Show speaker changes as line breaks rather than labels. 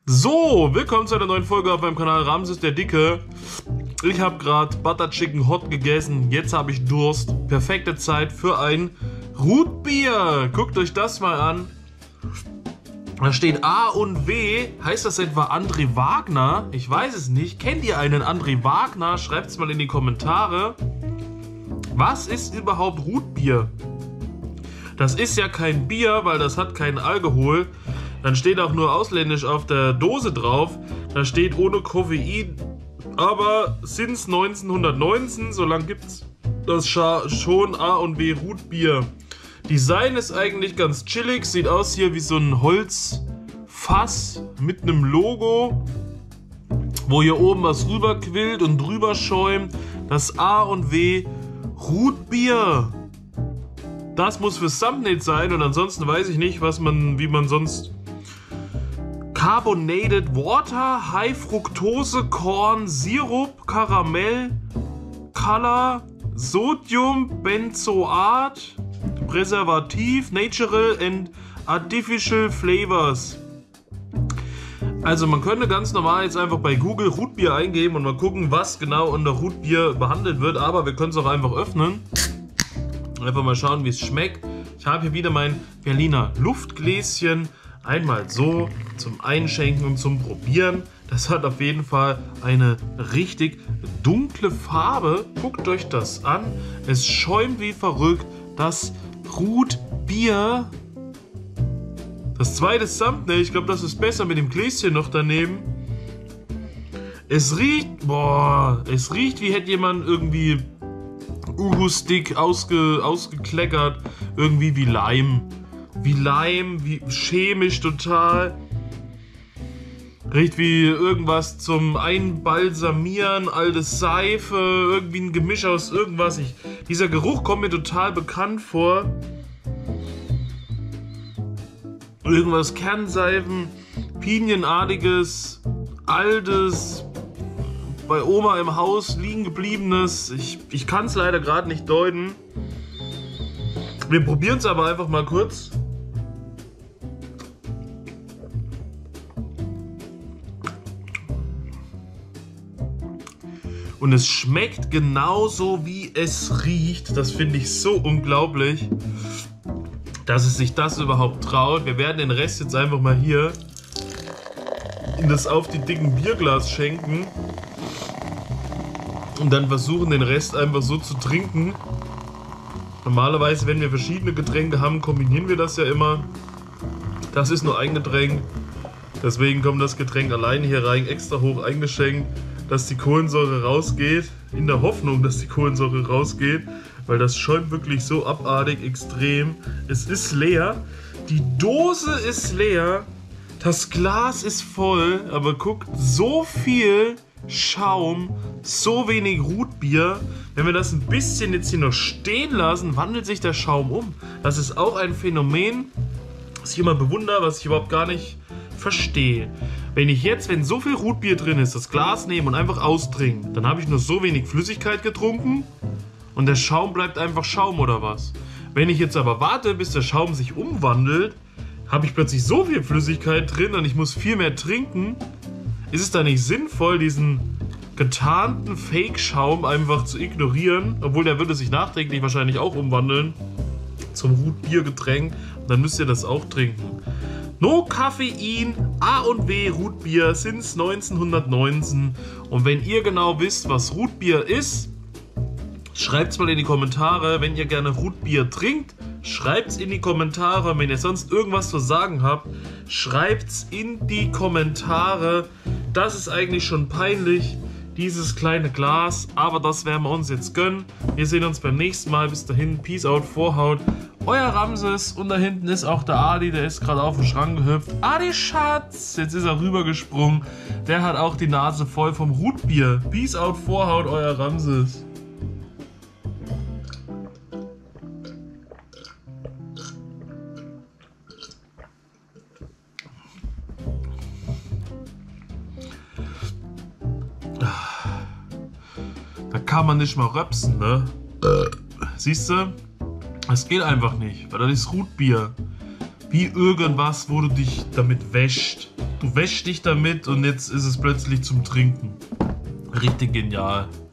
So, willkommen zu einer neuen Folge auf meinem Kanal Ramses der Dicke. Ich habe gerade Butter Chicken Hot gegessen, jetzt habe ich Durst. Perfekte Zeit für ein Rootbier. Guckt euch das mal an. Da steht A und W. Heißt das etwa André Wagner? Ich weiß es nicht. Kennt ihr einen André Wagner? Schreibt es mal in die Kommentare. Was ist überhaupt Rootbier? Das ist ja kein Bier, weil das hat keinen Alkohol. Dann steht auch nur ausländisch auf der Dose drauf. Da steht ohne Koffein. Aber since 1919, so lange gibt es das schon A und W Rootbier. Design ist eigentlich ganz chillig. Sieht aus hier wie so ein Holzfass mit einem Logo, wo hier oben was rüber quillt und drüber schäumt. Das A und W Rootbier. Das muss fürs Thumbnail sein und ansonsten weiß ich nicht, wie man sonst... Carbonated Water, High Fructose, Corn, Sirup, Karamell, Color, Sodium, Benzoat, Präservativ, Natural and Artificial Flavors. Also man könnte ganz normal jetzt einfach bei Google Rootbier eingeben und mal gucken, was genau unter Rootbier behandelt wird, aber wir können es auch einfach öffnen. Einfach mal schauen, wie es schmeckt. Ich habe hier wieder mein Berliner Luftgläschen. Einmal so zum Einschenken und zum Probieren. Das hat auf jeden Fall eine richtig dunkle Farbe. Guckt euch das an. Es schäumt wie verrückt. Das Rootbier. Das zweite Thumbnail. Ich glaube, das ist besser mit dem Gläschen noch daneben. Es riecht... Boah. Es riecht, wie hätte jemand irgendwie Uhu-Stick ausgekleckert. Irgendwie wie Leim. Wie chemisch total. Riecht wie irgendwas zum Einbalsamieren, alte Seife, irgendwie ein Gemisch aus irgendwas. Dieser Geruch kommt mir total bekannt vor. Irgendwas Kernseifen, Pinienartiges, altes, bei Oma im Haus liegen gebliebenes. Ich kann es leider gerade nicht deuten. Wir probieren es aber einfach mal kurz. Und es schmeckt genauso, wie es riecht. Das finde ich so unglaublich, dass es sich das überhaupt traut. Wir werden den Rest jetzt einfach mal hier in das auf die dicken Bierglas schenken. Und dann versuchen, den Rest einfach so zu trinken. Normalerweise, wenn wir verschiedene Getränke haben, kombinieren wir das ja immer. Das ist nur ein Getränk. Deswegen kommt das Getränk alleine hier rein, extra hoch eingeschenkt, dass die Kohlensäure rausgeht, in der Hoffnung, dass die Kohlensäure rausgeht, weil das schäumt wirklich so abartig extrem. Es ist leer, die Dose ist leer, das Glas ist voll, aber guckt, so viel Schaum, so wenig Rootbier. Wenn wir das ein bisschen jetzt hier noch stehen lassen, wandelt sich der Schaum um. Das ist auch ein Phänomen, was ich immer bewundere, was ich überhaupt gar nicht verstehe. Wenn ich jetzt, wenn so viel Rootbier drin ist, das Glas nehme und einfach austrinke, dann habe ich nur so wenig Flüssigkeit getrunken und der Schaum bleibt einfach Schaum oder was. Wenn ich jetzt aber warte, bis der Schaum sich umwandelt, habe ich plötzlich so viel Flüssigkeit drin und ich muss viel mehr trinken. Ist es da nicht sinnvoll, diesen getarnten Fake-Schaum einfach zu ignorieren? Obwohl, der würde sich nachträglich wahrscheinlich auch umwandeln zum Rootbier-Getränk. Und dann müsst ihr das auch trinken. No Koffein, A und W Rootbier since 1919. Und wenn ihr genau wisst, was Rootbier ist, schreibt es mal in die Kommentare. Wenn ihr gerne Rootbier trinkt, schreibt es in die Kommentare. Wenn ihr sonst irgendwas zu sagen habt, schreibt es in die Kommentare. Das ist eigentlich schon peinlich, dieses kleine Glas. Aber das werden wir uns jetzt gönnen. Wir sehen uns beim nächsten Mal. Bis dahin, Peace out, Vorhaut. Euer Ramses. Und da hinten ist auch der Adi, der ist gerade auf den Schrank gehüpft. Adi Schatz, jetzt ist er rübergesprungen. Der hat auch die Nase voll vom Rootbier. Peace out, Vorhaut, euer Ramses. Da kann man nicht mal röpsen, ne? Siehst du? Es geht einfach nicht, weil das ist Rootbier. Wie irgendwas, wo du dich damit wäscht. du wäschst dich damit und jetzt ist es plötzlich zum Trinken. Richtig genial.